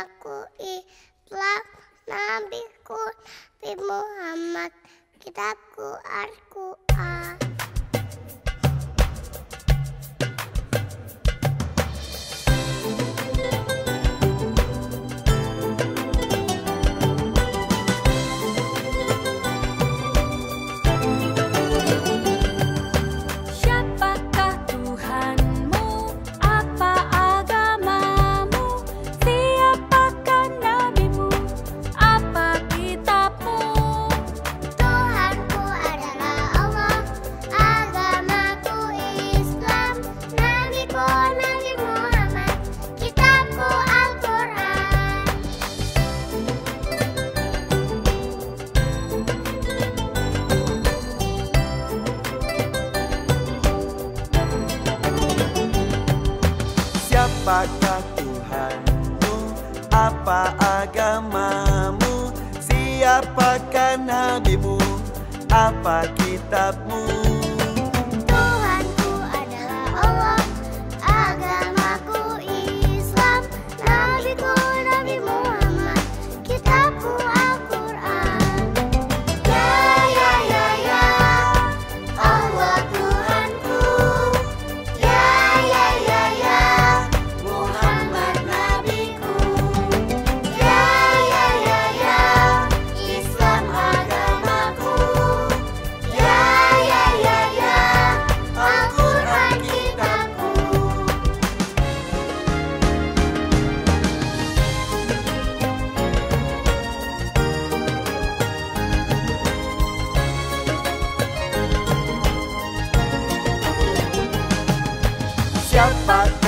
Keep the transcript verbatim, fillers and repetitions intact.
agamaku Islam, nabiku Nabi Muhammad, kitabku Al-Quran. Siapakah Tuhanmu? Apa agamamu? Siapakah nabimu? Apa kitabmu? Tuhanku adalah Allah, agamaku Islam, nabiku Nabi Muhammad, kitabku Al-Quran. Ya ya ya ya, Allah Tuhanku. Ya ya ya ya, Muhammad nabiku. Ya ya ya ya, Islam agamaku. Ya ya ya ya, Al-Quran kitabku. Siapa